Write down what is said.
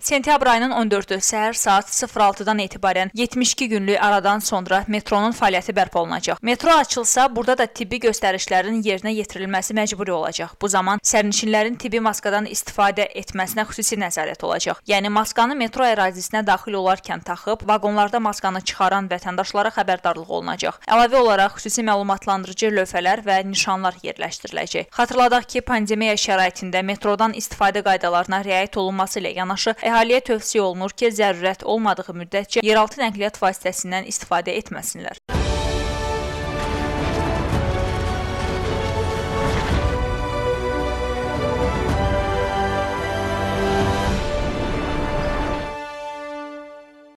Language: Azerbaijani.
Sentyabr ayının 14-ü səhər saat 06-dan etibarən 72 günlük aradan sonra metronun fəaliyyəti bərpa olunacaq. Metro açılsa, burada da tibbi göstərişlərin yerinə yetirilməsi məcburi olacaq. Bu zaman sərnişinlərin tibbi maskadan istifadə etməsinə xüsusi nəzarət olacaq. Yəni maskanı metro ərazisinə daxil olarkən taxıb, vaqonlarda maskanı çıxaran vətəndaşlara xəbərdarlıq olunacaq. Əlavə olaraq xüsusi məlumatlandırıcı lövhələr və nişanlar yerləşdiriləcək. Xatırladaq ki, pandemiya şəraitində metrodan istifadə qaydalarına riayət olunması ilə yanaşı, əhaliyə tövsiyə olunur ki, zərurət olmadığı müddətcə yeraltı nəqliyyat vasitəsindən istifadə etməsinlər.